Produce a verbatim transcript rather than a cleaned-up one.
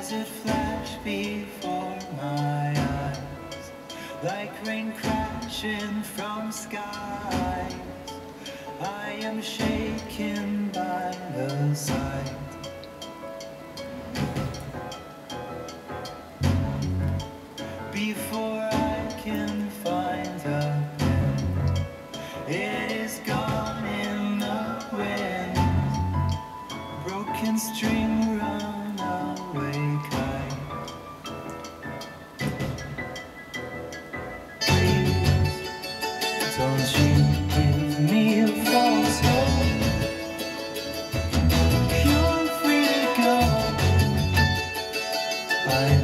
as it flashed before my eyes, like rain crashing from skies. I am shaken by the sight. Before I can find the pen, it is gone in the wind. Broken string, runaway kite. Please, don't you give me a false hope. You're free to go. I